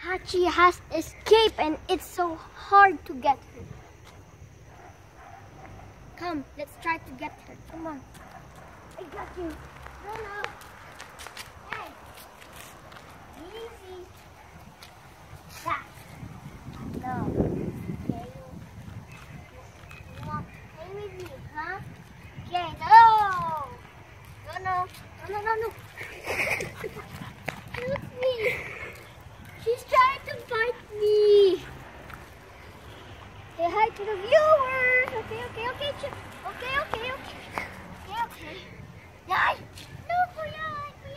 Hachi has escaped and it's so hard to get her. Come, let's try to get her. Come on. I got you. No, no. Hey. Easy. That. No. Okay. You want to play with me, huh? Okay, no. No, no. No, no, no, no. Help me. She's trying to fight me. Say hi to the viewers. Okay, okay, okay. Okay, okay, okay. Okay, okay. Yay! No, kuya,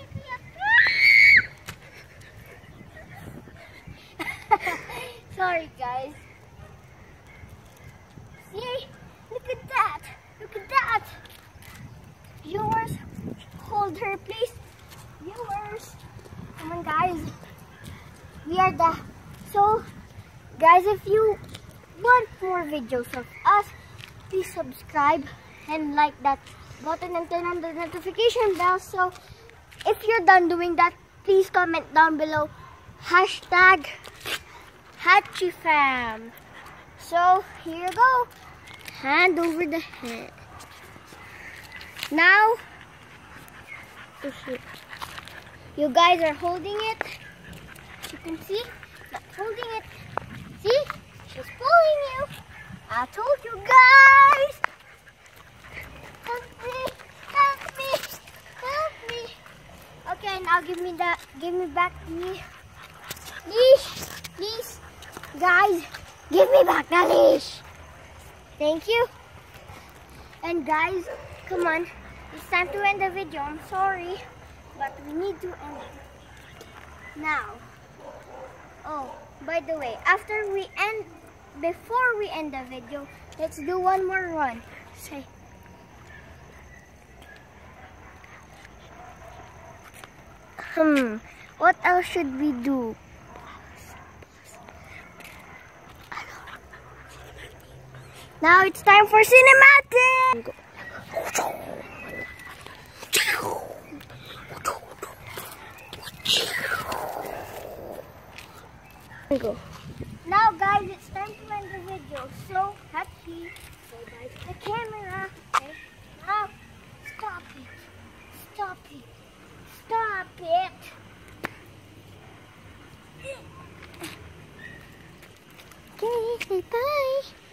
kuya. Sorry, guys. See? Look at that. Look at that. Viewers, hold her, please. Viewers. Come on, guys. We are the... So, guys, if you want more videos of us, please subscribe and like that button and turn on the notification bell. So, if you're done doing that, please comment down below hashtag HachiFam. So, here you go. Hand over the head. Now, you guys are holding it. You can see, not holding it. See, she's pulling you. I told you guys. Help me, help me, help me. Okay, now give me back the leash, please, guys. Give me back the leash. Thank you. And guys, come on. It's time to end the video. I'm sorry, but we need to end it now. Oh, by the way, before we end the video, let's do one more run. Say. What else should we do? Now it's time for cinematic. Go. Now guys, it's time to end the video. So happy. Say bye to the camera. Okay. Now stop it. Stop it. Stop it. Okay, say bye.